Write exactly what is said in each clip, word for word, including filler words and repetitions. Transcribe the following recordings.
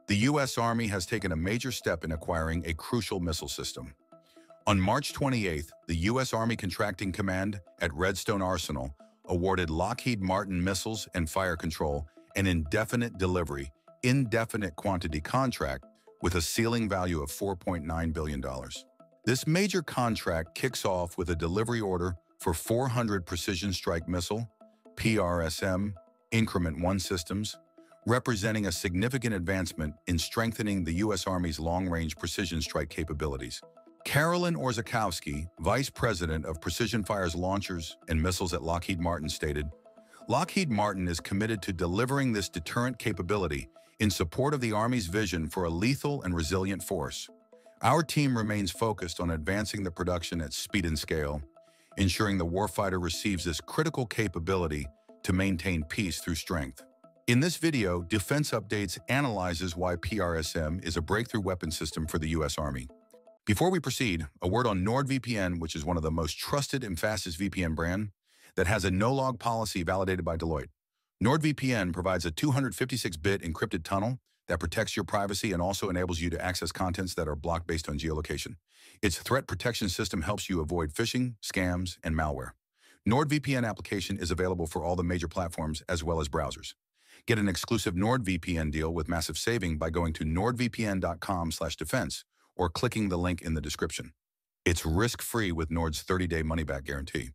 The U S Army has taken a major step in acquiring a crucial missile system. On March twenty-eighth, the U S Army Contracting Command at Redstone Arsenal awarded Lockheed Martin Missiles and Fire Control an indefinite-delivery, indefinite-quantity contract with a ceiling value of four point nine billion dollars. This major contract kicks off with a delivery order for four hundred Precision Strike Missile, P R S M, Increment one systems, representing a significant advancement in strengthening the U S Army's long-range precision strike capabilities. Carolyn Orzechowski, Vice President of Precision Fires Launchers and Missiles at Lockheed Martin, stated, "Lockheed Martin is committed to delivering this deterrent capability in support of the Army's vision for a lethal and resilient force. Our team remains focused on advancing the production at speed and scale, ensuring the warfighter receives this critical capability to maintain peace through strength." In this video, Defense Updates analyzes why P R S M is a breakthrough weapon system for the U S Army. Before we proceed, a word on NordVPN, which is one of the most trusted and fastest V P N brand that has a no-log policy validated by Deloitte. NordVPN provides a two hundred fifty-six bit encrypted tunnel that protects your privacy and also enables you to access contents that are blocked based on geolocation. Its threat protection system helps you avoid phishing, scams, and malware. NordVPN application is available for all the major platforms as well as browsers. Get an exclusive NordVPN deal with massive saving by going to nordvpn dot com slash defense or clicking the link in the description. It's risk-free with Nord's thirty day money-back guarantee.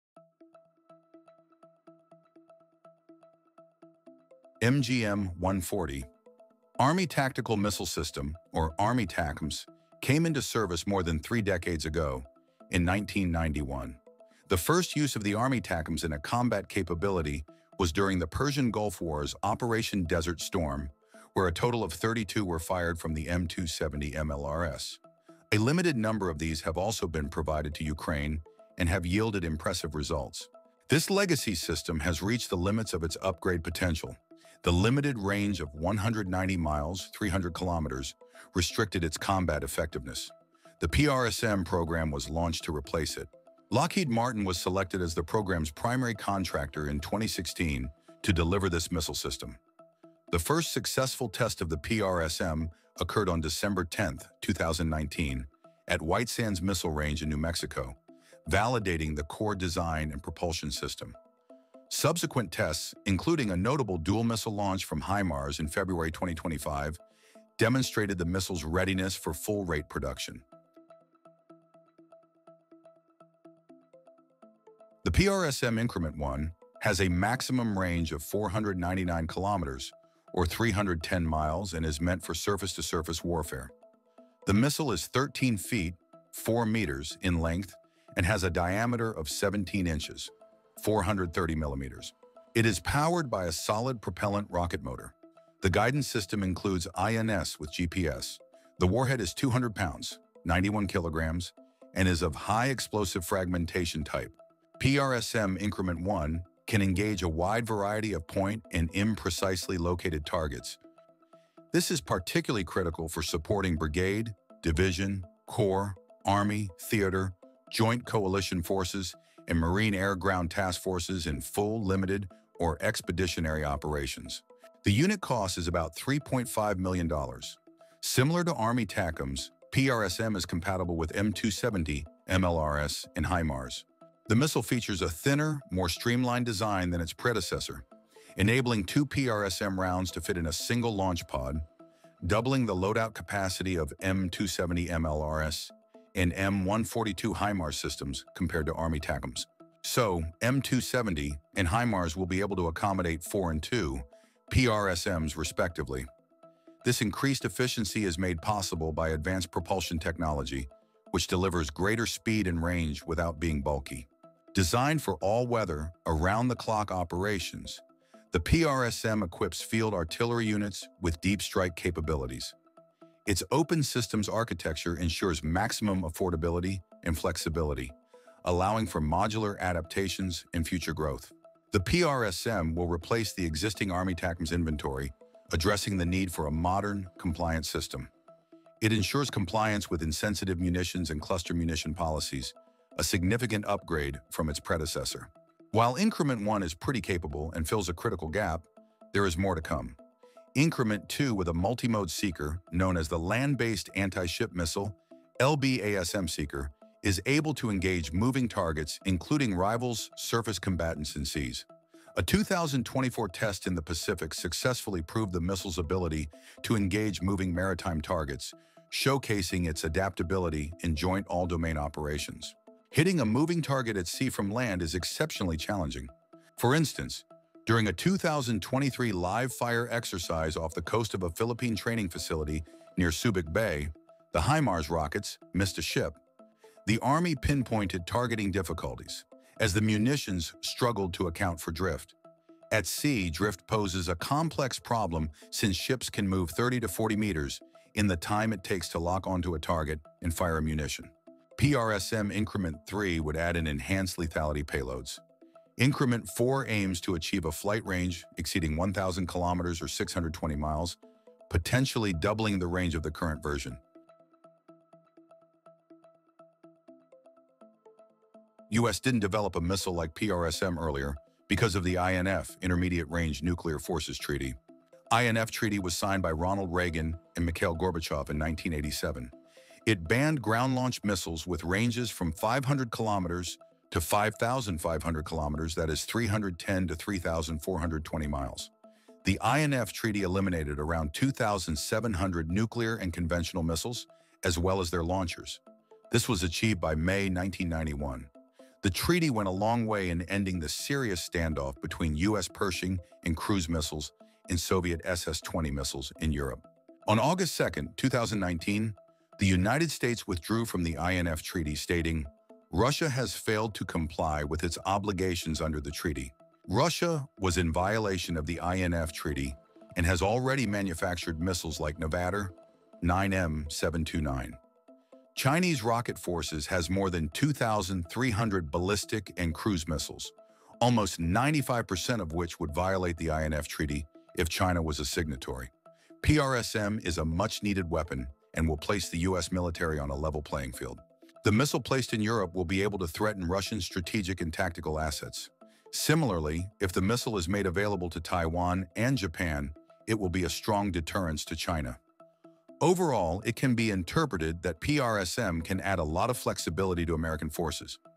M G M one forty. Army Tactical Missile System, or Army T A C M S, came into service more than three decades ago, in nineteen ninety-one. The first use of the Army T A C M S in a combat capability was during the Persian Gulf War's Operation Desert Storm, where a total of thirty-two were fired from the M two seventy M L R S. A limited number of these have also been provided to Ukraine and have yielded impressive results. This legacy system has reached the limits of its upgrade potential. The limited range of one hundred ninety miles, three hundred kilometers, restricted its combat effectiveness. The P R S M program was launched to replace it. Lockheed Martin was selected as the program's primary contractor in twenty sixteen to deliver this missile system. The first successful test of the P R S M occurred on December tenth, two thousand nineteen, at White Sands Missile Range in New Mexico, validating the core design and propulsion system. Subsequent tests, including a notable dual missile launch from HIMARS in February twenty twenty-five, demonstrated the missile's readiness for full-rate production. The P R S M Increment one has a maximum range of four hundred ninety-nine kilometers, or three hundred ten miles, and is meant for surface-to-surface warfare. The missile is thirteen feet, four meters in length, and has a diameter of seventeen inches, four hundred thirty millimeters. It is powered by a solid propellant rocket motor. The guidance system includes I N S with G P S. The warhead is two hundred pounds, ninety-one kilograms, and is of high explosive fragmentation type. P R S M Increment one can engage a wide variety of point and imprecisely located targets. This is particularly critical for supporting brigade, division, corps, army, theater, joint coalition forces, and Marine Air-Ground Task Forces in full, limited, or expeditionary operations. The unit cost is about three point five million dollars. Similar to Army T A C M S, P R S M is compatible with M two seventy, M L R S, and HIMARS. The missile features a thinner, more streamlined design than its predecessor, enabling two P R S M rounds to fit in a single launch pod, doubling the loadout capacity of M two seventy M L R S and M one forty-two HIMARS systems compared to Army T A C M S. So, M two seventy and HIMARS will be able to accommodate four and two P R S Ms respectively. This increased efficiency is made possible by advanced propulsion technology, which delivers greater speed and range without being bulky. Designed for all-weather, around-the-clock operations, the P R S M equips field artillery units with deep strike capabilities. Its open systems architecture ensures maximum affordability and flexibility, allowing for modular adaptations and future growth. The P R S M will replace the existing Army T A C M S inventory, addressing the need for a modern, compliant system. It ensures compliance with insensitive munitions and cluster munition policies, a significant upgrade from its predecessor. While Increment one is pretty capable and fills a critical gap, there is more to come. Increment two with a multi-mode seeker, known as the Land-Based Anti-Ship Missile, L B A S M seeker, is able to engage moving targets, including rivals, surface combatants, and seas. A two thousand twenty-four test in the Pacific successfully proved the missile's ability to engage moving maritime targets, showcasing its adaptability in joint all-domain operations. Hitting a moving target at sea from land is exceptionally challenging. For instance, during a two thousand twenty-three live-fire exercise off the coast of a Philippine training facility near Subic Bay, the HIMARS rockets missed a ship. The Army pinpointed targeting difficulties, as the munitions struggled to account for drift. At sea, drift poses a complex problem since ships can move thirty to forty meters in the time it takes to lock onto a target and fire a munition. PrSM Increment three would add in enhanced lethality payloads. Increment four aims to achieve a flight range exceeding one thousand kilometers or six hundred twenty miles, potentially doubling the range of the current version. U S didn't develop a missile like PrSM earlier because of the I N F, Intermediate Range Nuclear Forces Treaty. I N F Treaty was signed by Ronald Reagan and Mikhail Gorbachev in nineteen eighty-seven. It banned ground-launched missiles with ranges from five hundred kilometers to five thousand five hundred kilometers, that is three hundred ten to three thousand four hundred twenty miles. The I N F Treaty eliminated around two thousand seven hundred nuclear and conventional missiles, as well as their launchers. This was achieved by May nineteen ninety-one. The treaty went a long way in ending the serious standoff between U S Pershing and cruise missiles and Soviet S S twenty missiles in Europe. On August second, two thousand nineteen, the United States withdrew from the I N F Treaty, stating, "Russia has failed to comply with its obligations under the treaty." Russia was in violation of the I N F Treaty and has already manufactured missiles like Novator nine M seven twenty-nine. Chinese rocket forces has more than two thousand three hundred ballistic and cruise missiles, almost ninety-five percent of which would violate the I N F Treaty if China was a signatory. PrSM is a much-needed weapon and will place the U S military on a level playing field. The missile placed in Europe will be able to threaten Russian strategic and tactical assets. Similarly, if the missile is made available to Taiwan and Japan, it will be a strong deterrence to China. Overall, it can be interpreted that PrSM can add a lot of flexibility to American forces.